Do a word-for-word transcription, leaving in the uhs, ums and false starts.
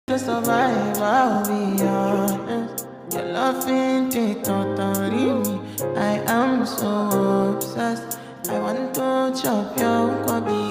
To survive, I'll be honest. Your love ain't it, totally me. I am so obsessed. I want to chop your kwabi.